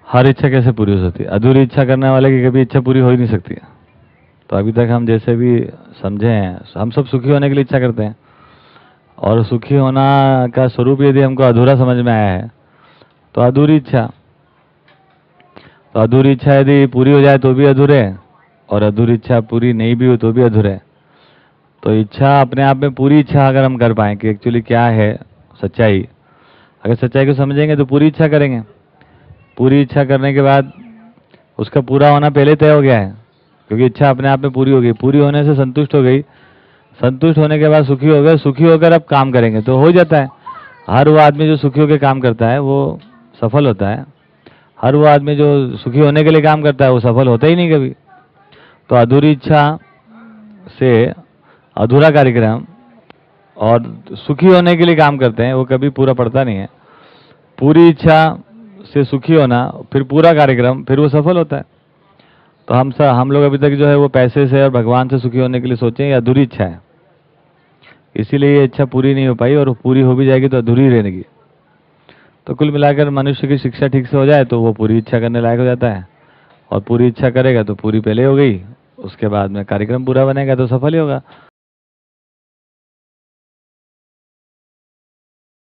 हर इच्छा कैसे पूरी हो सकती है? अधूरी इच्छा करने वाले की कभी इच्छा पूरी हो ही नहीं सकती है। तो अभी तक हम जैसे भी समझे हैं, हम सब सुखी होने के लिए इच्छा करते हैं, और सुखी होना का स्वरूप यदि हमको अधूरा समझ में आया है तो अधूरी इच्छा, तो अधूरी इच्छा यदि पूरी हो जाए तो भी अधूरे, और अधूरी इच्छा पूरी नहीं भी हो तो भी अधूरे। तो इच्छा अपने आप में, पूरी इच्छा अगर हम कर पाएँ कि एक्चुअली क्या है सच्चाई, अगर सच्चाई को समझेंगे तो पूरी इच्छा करेंगे। पूरी इच्छा करने के बाद उसका पूरा होना पहले तय हो गया है, क्योंकि इच्छा अपने आप में पूरी हो गई। पूरी होने से संतुष्ट हो गई, संतुष्ट होने के बाद सुखी हो गए, सुखी होकर अब काम करेंगे तो हो जाता है। हर वो आदमी जो सुखी होकर काम करता है वो सफल होता है, हर वो आदमी जो सुखी होने के लिए काम करता है वो सफल होता ही नहीं कभी। तो अधूरी इच्छा से अधूरा कार्यक्रम, और सुखी होने के लिए काम करते हैं वो कभी पूरा पड़ता नहीं है। पूरी इच्छा से सुखी होना, फिर पूरा कार्यक्रम, फिर वो सफल होता है। तो हम लोग अभी तक जो है वो पैसे से और भगवान से सुखी होने के लिए सोचें, ये अधूरी इच्छा है, इसीलिए ये इच्छा पूरी नहीं हो पाई, और पूरी हो भी जाएगी तो अधूरी रहेगी। तो कुल मिलाकर मनुष्य की शिक्षा ठीक से हो जाए तो वो पूरी इच्छा करने लायक हो जाता है, और पूरी इच्छा करेगा तो पूरी पहले हो गई, उसके बाद में कार्यक्रम पूरा बनेगा तो सफल ही होगा।